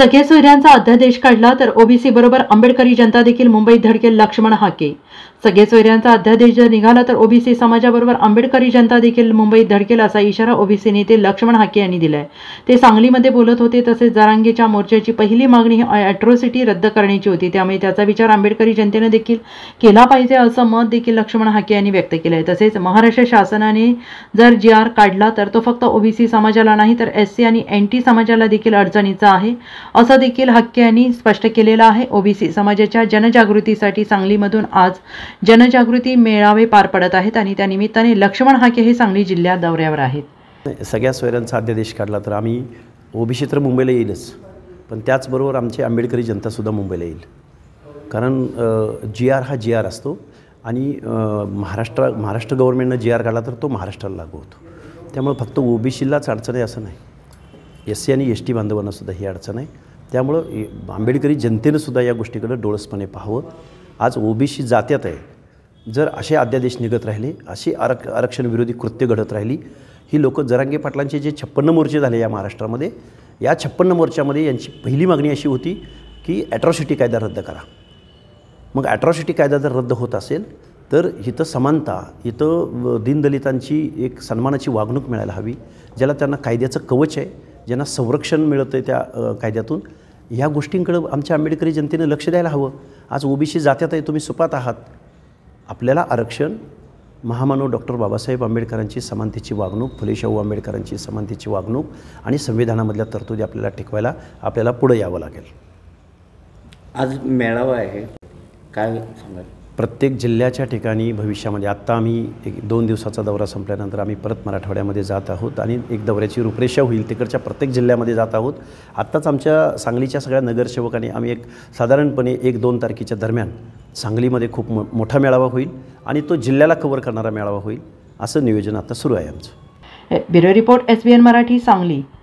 सगळे सोयऱ्यांचा अध्यादेश काढला तर ओबीसी बरोबर आंबेडकरी जनता देखील मुंबईत धडकेल, लक्ष्मण हाके. सगळे सोयऱ्यांचा अध्यादेश जर निघाला तर ओबीसी समाजाबरोबर आंबेडकरी जनता देखील मुंबईत धडकेल असा इशारा ओबीसी नेते लक्ष्मण हाके यांनी दिलाय. ते सांगलीमध्ये बोलत होते. तसेच जरांगेच्या मोर्चाची पहिली मागणी ही अॅट्रॉसिटी रद्द करण्याची होती, त्यामुळे त्याचा विचार आंबेडकरी जनतेने देखील केला पाहिजे असं मत देखील लक्ष्मण हाके यांनी व्यक्त केलं आहे. तसेच महाराष्ट्र शासनाने जर GR काढला तर तो फक्त ओबीसी समाजाला नाही तर SC आणि NT समाजाला देखील अडचणीचा आहे असं देखील हाके यांनी स्पष्ट केलेलं आहे. ओबीसी समाजाच्या जनजागृतीसाठी सांगलीमधून आज जनजागृती मेळावे पार पडत आहेत आणि त्या निमित्ताने लक्ष्मण हाके हे सांगली जिल्ह्यात दौऱ्यावर आहेत. सगळ्या सोयऱ्यांचा अध्यादेश काढला तर आम्ही ओबीसी तर मुंबईला येईलच, पण त्याचबरोबर आमची आंबेडकरी जनतासुद्धा मुंबईला येईल. कारण GR हा GR असतो आणि महाराष्ट्र गव्हर्नमेंटनं GR काढला तर तो महाराष्ट्राला लागू होतो. त्यामुळे फक्त ओबीसीलाच अडचण आहे असं नाही, SC आणि ST बांधवांनासुद्धा ही अडचण आहे. त्यामुळं आंबेडकरी जनतेनंसुद्धा या गोष्टीकडे डोळसपणे पाहावं. आज ओबीसी जात्यात आहे. जर असे अध्यादेश निघत राहिले, अशी आरक्षण विरोधी कृत्य घडत राहिली, ही लोक जरांगे पाटलांचे जे 56 मोर्चे झाले या महाराष्ट्रामध्ये, या 56 मोर्चामध्ये यांची पहिली मागणी अशी होती की ॲट्रॉसिटी कायदा रद्द करा. मग ॲट्रॉसिटी कायदा जर रद्द होत असेल तर इथं समानता, इथं दीनदलितांची एक सन्मानाची वागणूक मिळायला हवी, ज्याला त्यांना कायद्याचं कवच आहे, ज्यांना संरक्षण मिळतं आहे त्या कायद्यातून. ह्या गोष्टींकडं आमच्या आंबेडकरी जनतेनं लक्ष द्यायला हवं. आज ओबीसी जात्यात आहे, तुम्ही सुपात आहात. आपल्याला आरक्षण, महामानव डॉक्टर बाबासाहेब आंबेडकरांची समानतेची वागणूक, फुले शाहू आंबेडकरांची समानतेची वागणूक आणि संविधानामधल्या तरतुदी आपल्याला टिकवायला आपल्याला पुढे यावं लागेल. आज मेळावा आहे, काय सांगाल? प्रत्येक जिल्ह्याच्या ठिकाणी भविष्यामध्ये आत्ता आम्ही 1-2 दिवसाचा दौरा संपल्यानंतर आम्ही परत मराठवाड्यामध्ये जात आहोत आणि एक दौऱ्याची रूपरेषा होईल. तिकडच्या प्रत्येक जिल्ह्यामध्ये जात आहोत. आत्ताच आमच्या सांगलीच्या सगळ्या नगरसेवकांनी आम्ही एक साधारणपणे 1-2 तारखेच्या दरम्यान सांगलीमध्ये खूप मोठा मेळावा होईल आणि तो जिल्ह्याला कव्हर करणारा मेळावा होईल असं नियोजन आता सुरू आहे आमचं. Bureau report SBN Marathi, Sangli.